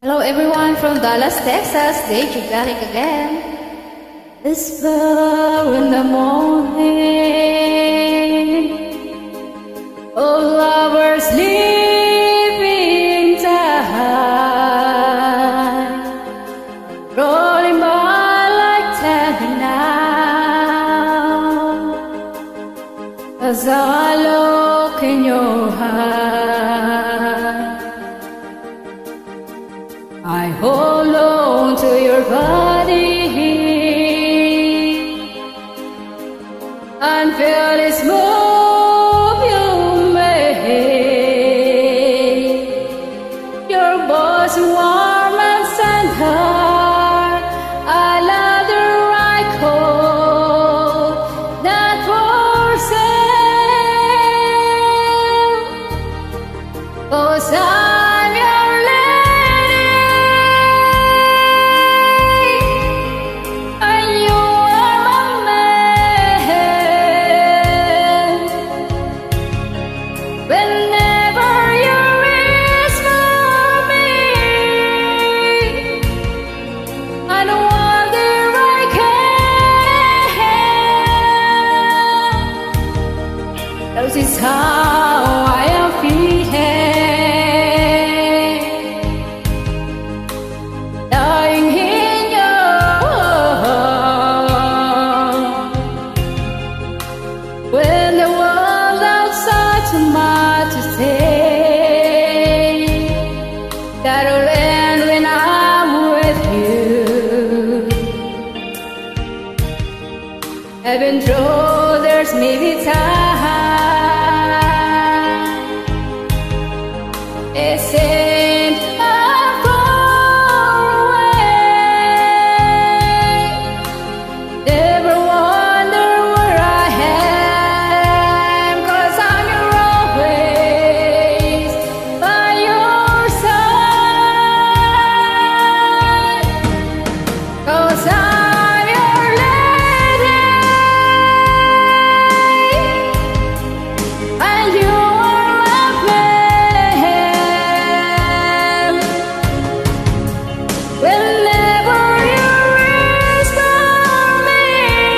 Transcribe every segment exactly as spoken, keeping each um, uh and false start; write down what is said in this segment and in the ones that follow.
Hello everyone from Dallas, Texas. Dave back again. Whisper in the morning, oh lovers sleeping time, rolling by like ten now. As I look in your eyes, I hold on to your body and feel this move you make. Your voice warm and tender, I love the right cold, not for sale. 'Cause I'm your lady and you are my man. Whenever you reach for me, I know all that I can. This is how I am feeling, dying in your arms. When the world outside too much to say, that'll end when I'm with you. Even though there's maybe time, it seems I'm far away. Never wonder where I am, 'cause I'm your always by your side. 'Cause I'm your lady and you are my man. Whenever you reach for me,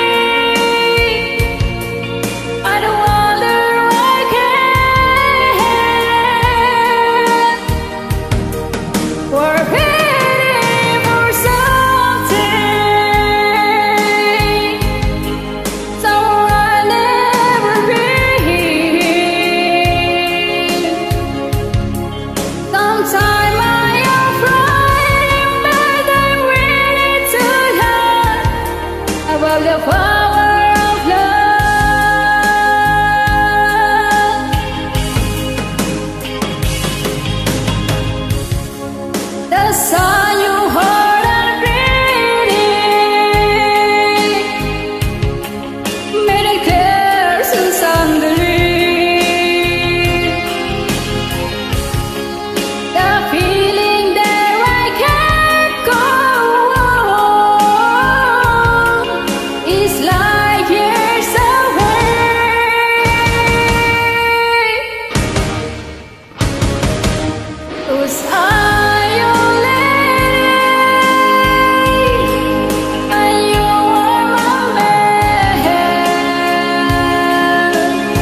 I don't wonder I can. We're waiting for something, somewhere I'll never be. Sometime I am frightened, but I'm ready to learn about the power of love. The sun you heard and breathing made it clear so suddenly. The feeling that I can't go on is like years away. 'Cause I'm your lady and you are my man.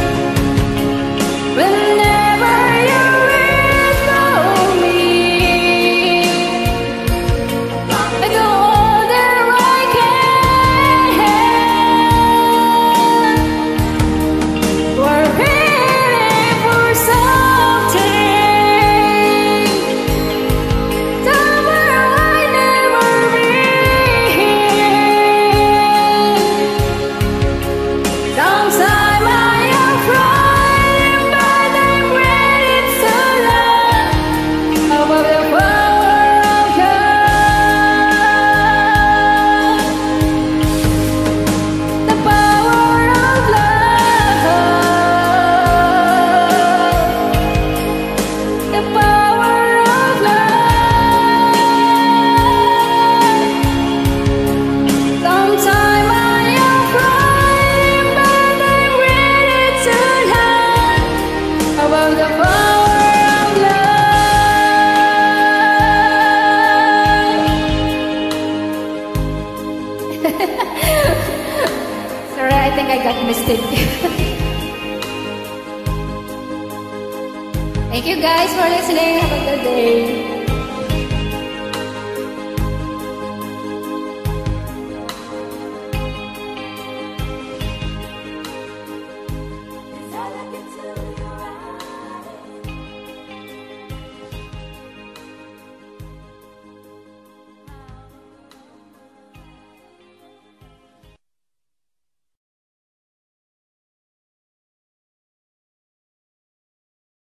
Whenever you reach for me, I go all that I can. We're waiting for something, Thank you guys for listening. Have a good day.